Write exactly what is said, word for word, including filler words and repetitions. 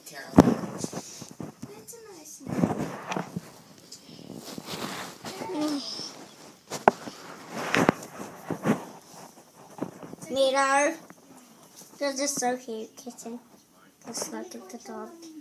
Carol. That's a nice name. Mira, this is so cute, kitten. Let's look at the dog.